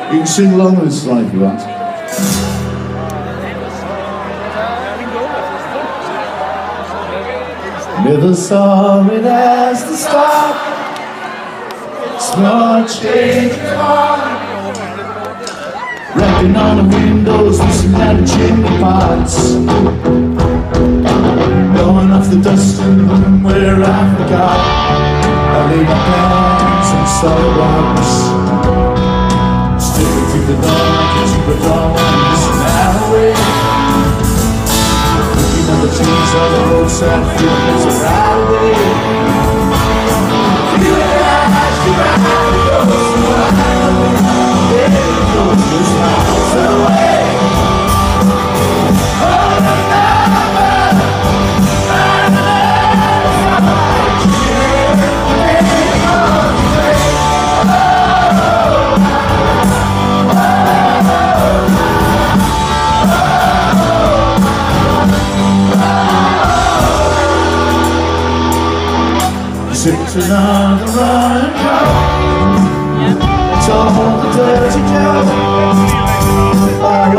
You can sing along with this one if you want. Never saw it as the start. Small change of heart. Rapping on the windows, listening at the chimney pots. Blowing off the dust in the room where I forgot. I laid my pants on solid rocks. Sticking through the dark into the dawn, listen away. Looking at the trees on the roadside, feeling it's a right away. Feeling like you're out of the goes, yeah, it goes just miles away. Oh, the number, sitting on the running car, told the dirty joke.